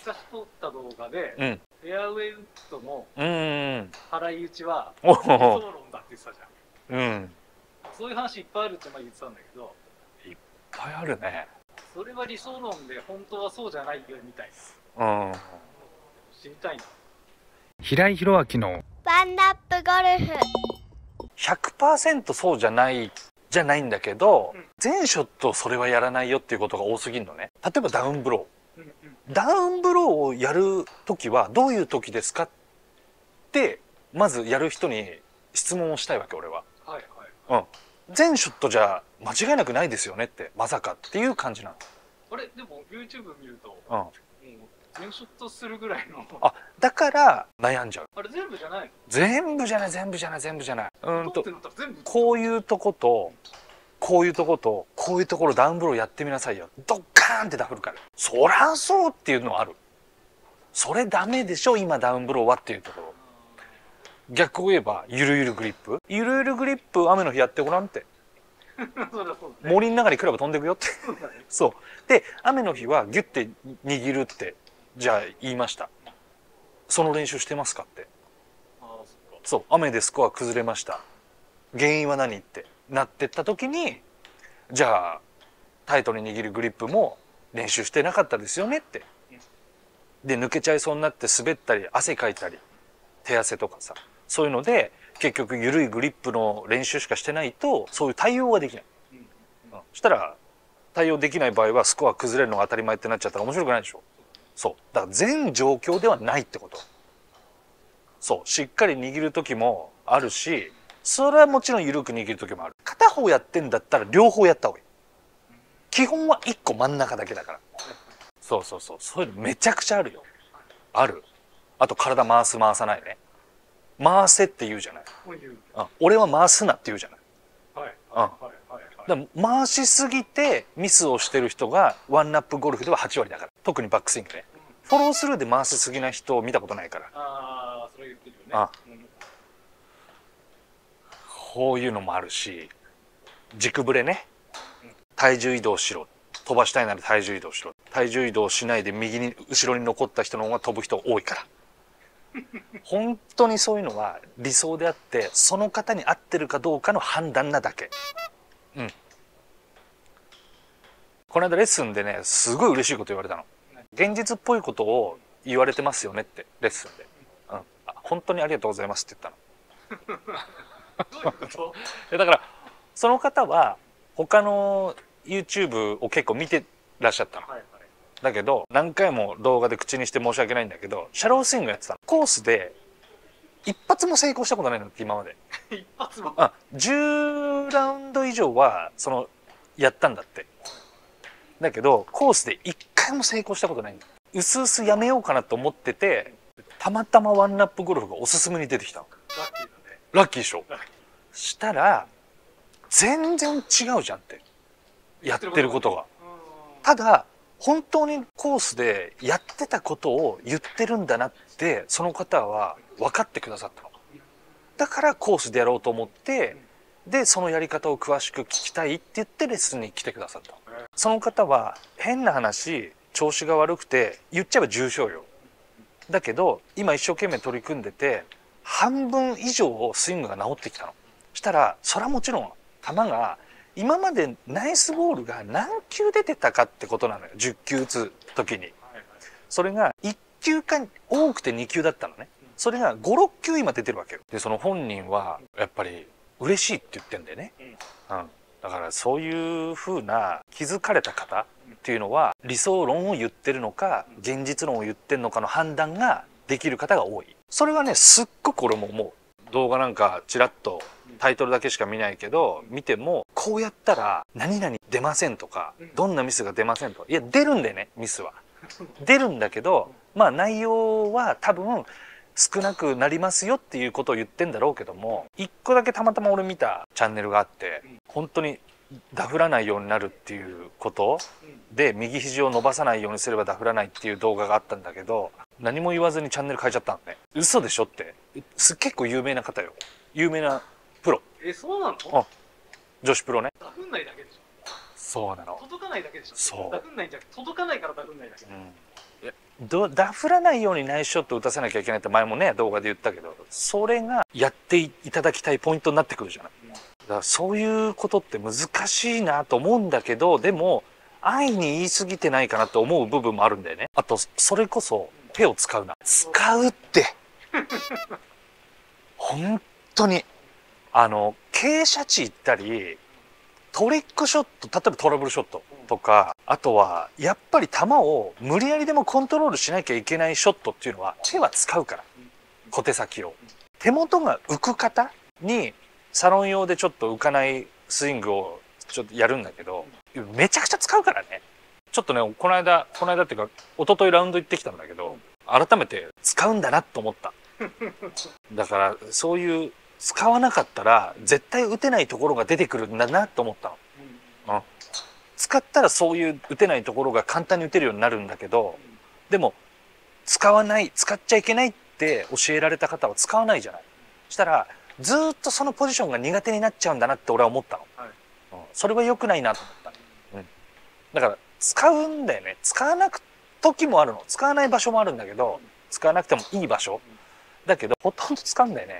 昔撮った動画で、 うん、 フェアウェイウッドのうん、 払い打ちはお理想お、 論だって言ってたじゃん。 うん、 そういう話いっぱいあるって前言ってたんだけど、 いっぱいあるね。 それは理想論で本当はそうじゃないよみたいうん。 な。知りたいな。 平井宏明のワンナップゴルフ。 100% そうじゃないんだけど、 うん、 全ショットそれはやらないよっていうことが多すぎるのね。例えばダウンブロー。 うんうん、 ダウンブローをやるときはどういう時ですかってまずやる人に質問をしたいわけ俺は。 はいはい。 うん。全ショットじゃ間違いなくないですよねってまさかっていう感じなあれでも YouTube 見ると、 の。 もう全ショットするぐらいの。 あ、だから悩んじゃう。 あれ全部じゃないの？ 全部じゃない。 撮ってなったら全部。 こういうとことこういうとことこういうところダウンブローやってみなさいよ。ドッカーンってダフるから。そらそうっていうのはある。それダメでしょ今ダウンブローはっていうところ。逆を言えばゆるゆるグリップ。ゆるゆるグリップ雨の日やってごらんって。 そうだそうだね。 森の中にクラブ飛んでくよって。 そうだね。 そう。で雨の日はギュッて握るってじゃあ言いました。その練習してますかって。 ああそっか。 そう雨でスコア崩れました。原因は何ってなってった時にじゃあタイトに握るグリップも練習してなかったですよねって。で抜けちゃいそうになって滑ったり汗かいたり手汗とかさそういうので結局緩いグリップの練習しかしてないとそういう対応ができない。そしたら対応できない場合はスコア崩れるのが当たり前ってなっちゃったら面白くないでしょ。そうだから全状況ではないってこと。そうしっかり握る時もあるしそれはもちろん緩く握る時もある。片方やってんだったら両方やった方がいい。基本は1個真ん中だけだから。そういうのめちゃくちゃあるよ。ある。あと体回す回さないね。回せって言うじゃない。俺は回すなって言うじゃない。 はいはいはいはい。 だから回しすぎてミスをしてる人がワンナップゴルフでは8割だから。特にバックスイングね。フォロースルーで回しすぎな人を見たことないから。 ああそれ言ってるよね。 あ、こういうのもあるし軸ブレね。体重移動しろ。飛ばしたいなら体重移動しろ。体重移動しないで右に後ろに残った人の方が飛ぶ人多いから本当にそういうのは理想であってその方に合ってるかどうかの判断なだけ。うん。この間レッスンでねすごい嬉しいこと言われたの。現実っぽいことを言われてますよねってレッスンで、うん、本当にありがとうございますって言ったのどういうこと？ だからその方は他の YouTube を結構見てらっしゃったの、はいはい、だけど何回も動画で口にして申し訳ないんだけどシャロースイングやってたの。コースで一発も成功したことないのって今まで一発も 10ラウンド以上はやったんだって。だけどコースで一回も成功したことないんだ。うすうすやめようかなと思っててたまたまワンナップゴルフがおすすめに出てきたの。 ラッキーだね。 ラッキーでしょ。したら全然違うじゃんってやってることが。ただ本当にコースでやってたことを言ってるんだなってその方は分かってくださったの。だからコースでやろうと思ってでそのやり方を詳しく聞きたいって言ってレッスンに来てくださった。その方は変な話調子が悪くて言っちゃえば重症よ。だけど今一生懸命取り組んでて半分以上スイングが治ってきたの。したらそれはもちろん球が今までナイスボールが何球出てたかってことなのよ。10球打つ時にそれが1球か多くて2球だったのね。それが5、6球今出てるわけよ。でその本人はやっぱり嬉しいって言ってんだよね、うん、だからそういう風な気づかれた方っていうのは理想論を言ってるのか現実論を言ってるのかの判断ができる方が多い。それはねすっごく俺も思う。動画なんかチラッとタイトルだけしか見ないけど見てもこうやったら何々出ませんとかどんなミスが出ませんとかいや出るんだよね。ミスは出るんだけどまあ内容は多分少なくなりますよっていうことを言ってんだろうけども一個だけたまたま俺見たチャンネルがあって本当にダフらないようになるっていうことで右肘を伸ばさないようにすればダフらないっていう動画があったんだけど何も言わずにチャンネル変えちゃったのね。嘘でしょって結構有名な方よ。有名なプロ。 そうなの？ 女子プロね。 ダフんないだけでしょ。 そうなの。 届かないだけでしょ。 そう。 ダフんないんじゃなくて届かないからダフんないだけ。 ダフらないようにナイスショット打たせなきゃいけないって前もね動画で言ったけど、それがやっていただきたいポイントになってくるじゃない。だからそういうことって難しいなと思うんだけど、でも安易に言い過ぎてないかなって思う部分もあるんだよね。あとそれこそ手を使うな、使うって本当に傾斜地行ったりトリックショット、例えばトラブルショットとか、あとはやっぱり球を無理やりでもコントロールしなきゃいけないショットっていうのは手は使うから、小手先を手元が浮く方にサロン用でちょっと浮かないスイングをちょっとやるんだけど、めちゃくちゃ使うからね。ちょっとねこの間っていうか一昨日ラウンド行ってきたんだけど、改めて使うんだなと思っただからそういう使わなかったら絶対打てないところが出てくるんだなと思ったの、使ったらそういう打てないところが簡単に打てるようになるんだけど、でも使っちゃいけないって教えられた方は使わないじゃない。したらずっとそのポジションが苦手になっちゃうんだなって俺は思ったの、それは良くないなと思った、だから使うんだよね。使わなく時もあるの、使わない場所もあるんだけど、使わなくてもいい場所だけどほとんど使うんだよね、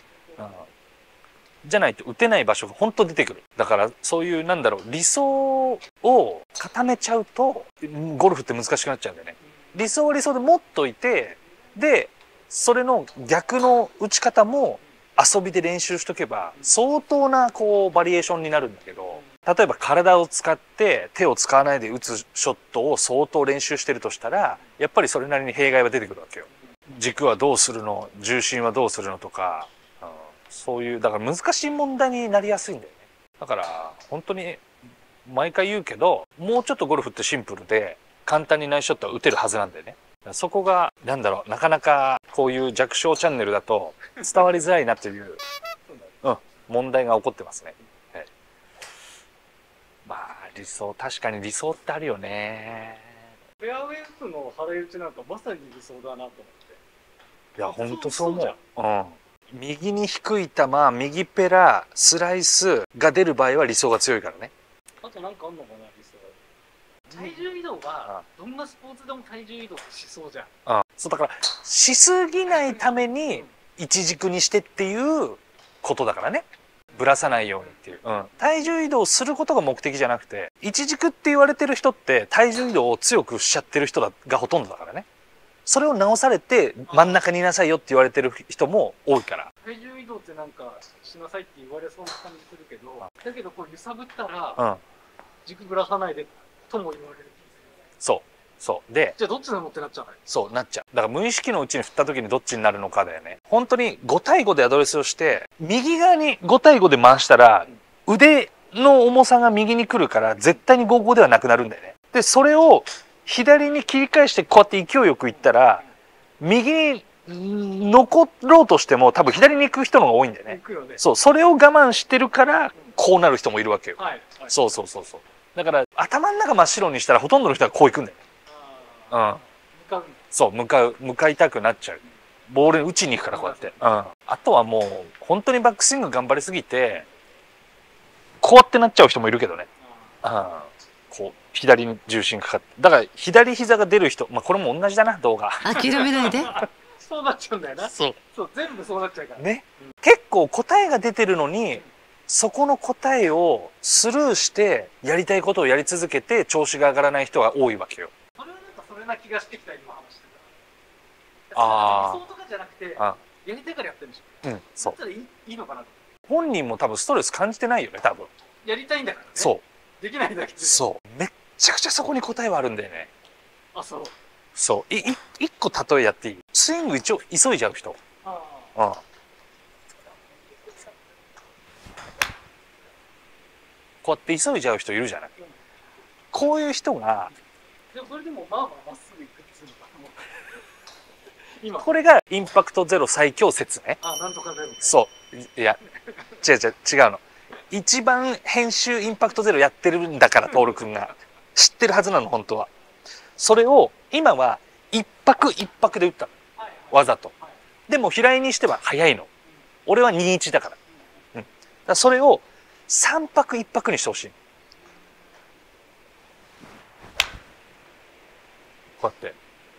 じゃないと打てない場所が本当出てくる。だからそういう理想を固めちゃうとゴルフって難しくなっちゃうんだよね。理想は理想で持っといて、でそれの逆の打ち方も遊びで練習しとけば相当なバリエーションになるんだけど、例えば体を使って手を使わないで打つショットを相当練習してるとしたら、やっぱりそれなりに弊害は出てくるわけよ。軸はどうするの、重心はどうするのとか、そういうだから難しい問題になりやすいんだよね。だから本当に毎回言うけど、もうちょっとゴルフってシンプルで簡単にナイスショットは打てるはずなんだよね。そこがなかなかこういう弱小チャンネルだと伝わりづらいなという、問題が起こってますね。まあ確かに理想ってあるよね。 フェアウェイ打つの払い打ちなんかまさに理想だなと思って。 いや本当そう思う。右に低い球、右ペラ、スライスが出る場合は理想が強いからね。 あとなんかあんのかな、理想。体重移動はどんなスポーツでも体重移動しそうじゃん。 そうだからしすぎないために一軸にしてっていうことだからね。ぶらさないようにっていう、体重移動することが目的じゃなくて、一軸って言われてる人って体重移動を強くしちゃってる人がほとんどだからね。それを直されて真ん中にいなさいよって言われてる人も多いから。 体重移動ってなんかしなさいって言われそうな感じするけど、だけど揺さぶったら、軸ぶらさないでとも言われる。 そうで、 じゃあどっちなのってなっちゃうね。 そうなっちゃう。だから無意識のうちに振った時にどっちになるのかだよね。本当に5対5でアドレスをして右側に5対5で回したら腕の重さが右に来るから絶対に5-5ではなくなるんだよね。でそれを左に切り返してこうやって勢いよくいったら右に残ろうとしても多分左に行く人の方が多いんだよね。それを我慢してるからこうなる人もいるわけよ。そうだから頭の中真っ白にしたらほとんどの人がこう行くんだよ。向かいたくなっちゃう。ボールに打ちに行くからこうやって、あとはもう本当にバックスイング頑張りすぎてこうやってなっちゃう人もいるけどね。こう左に重心かかって、だから左膝が出る人、これも同じだな。動画諦めないでそうなっちゃうんだよな。そう全部そうなっちゃうからね。 結構答えが出てるのにそこの答えをスルーしてやりたいことをやり続けて調子が上がらない人が多いわけよ。 それはそれな気がしてきた、今話してた。理想とかじゃなくてやりたいからやってるんでしょ。そうだったらいいのかなと。 本人も多分ストレス感じてないよね、多分。 やりたいんだからね。できないだけで。 めっちゃくちゃそこに答えはあるんだよね。一個例えやっていい？スイング一応急いじゃう人。こうやって急いじゃう人いるじゃない。こういう人がそれでもまっすぐ行くってするのか。 これがインパクトゼロ最強説ね。 なんとかゼロ。 いや違うの。一番編集インパクトゼロやってるんだから徹君が知ってるはずなの本当は。それを今は一泊一泊で打ったの、わざと。でも平井にしては早いの。俺は2-1だから。だからそれを3泊1泊にしてほしい。こうやって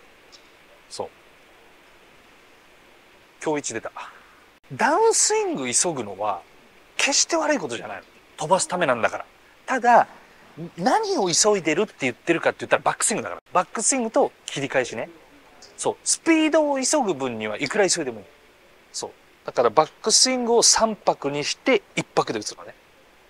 今日一出た。ダウンスイング急ぐのは決して悪いことじゃないの。飛ばすためなんだから。ただ何を急いでるって言ってるかって言ったらバックスイングだから。バックスイングと切り返しね。そう、スピードを急ぐ分にはいくら急いでもいい。そう、だからバックスイングを3拍にして1拍で打つのね。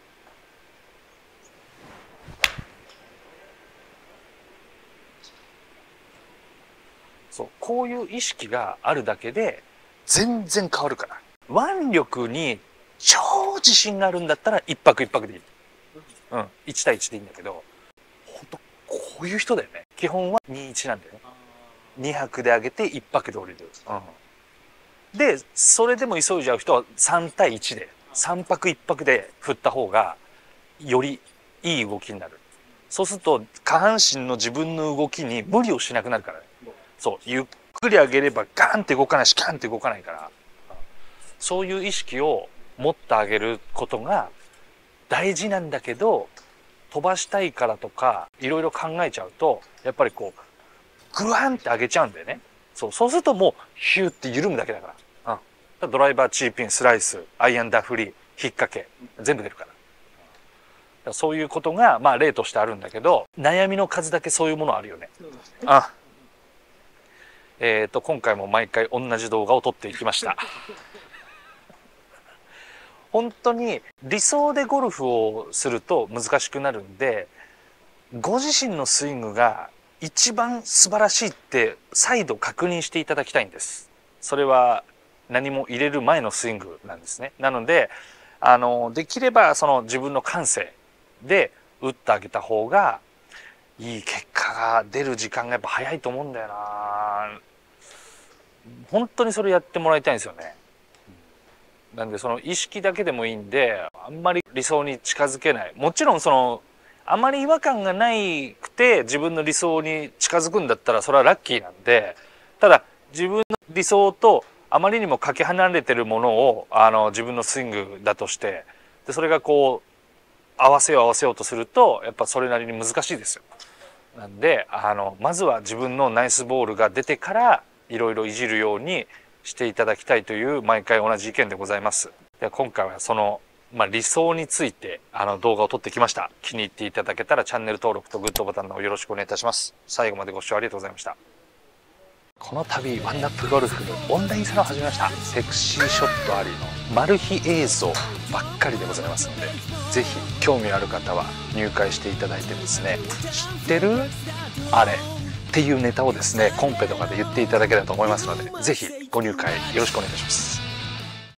そう、こういう意識があるだけで全然変わるから。腕力に超自信があるんだったら1拍1拍でいい。うん、1対1でいいんだけど、本当こういう人だよね。基本は2-1なんだよね。2拍で上げて1拍で降りる。うん、でそれでも急いじゃう人は3対1で3拍1拍で振った方がよりいい動きになる。そうすると下半身の自分の動きに無理をしなくなるからね。そう、ゆっくり上げればガーンって動かないし、ガーンって動かないから、そういう意識を持ってあげることが大事なんだけど、飛ばしたいからとかいろいろ考えちゃうとやっぱりこうグワンって上げちゃうんだよね。そうするともうヒューって緩むだけだから。うん、ドライバー、チーピン、スライス、アイアン、ダフリー、引っ掛け全部出るから。そういうことがまあ例としてあるんだけど、悩みの数だけそういうものあるよね。今回も毎回同じ動画を撮っていきました。本当に理想でゴルフをすると難しくなるんで、ご自身のスイングが一番素晴らしいって再度確認していただきたいんです。それは何も入れる前のスイングなんですね。なのでできればその自分の感性で打ってあげた方がいい結果が出る時間がやっぱ早いと思うんだよな。本当にそれやってもらいたいんですよね。なんでその意識だけでもいいんで、あんまり理想に近づけない。もちろんそのあまり違和感がないくて自分の理想に近づくんだったらそれはラッキーなんで、ただ自分の理想とあまりにもかけ離れてるものを自分のスイングだとして、でそれがこう合わせようとするとやっぱそれなりに難しいですよ。なんでまずは自分のナイスボールが出てからいろいろいじるようにしていただきたいという毎回同じ意見でございます。で今回はその、理想について動画を撮ってきました。気に入っていただけたらチャンネル登録とグッドボタンの方よろしくお願いいたします。最後までご視聴ありがとうございました。この度ワンナップゴルフのオンラインサロンを始めました。セクシーショットありのマル秘映像ばっかりでございますので、ぜひ興味ある方は入会していただいてですね、知ってるあれっていうネタをですねコンペとかで言っていただければと思いますので、ぜひご入会よろしくお願いいたします。